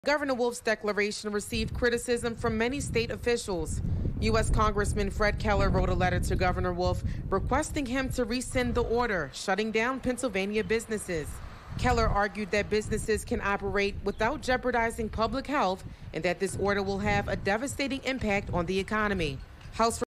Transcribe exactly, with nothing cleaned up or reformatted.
Governor Wolf's declaration received criticism from many state officials. U S Congressman Fred Keller wrote a letter to Governor Wolf requesting him to rescind the order, shutting down Pennsylvania businesses. Keller argued that businesses can operate without jeopardizing public health and that this order will have a devastating impact on the economy. House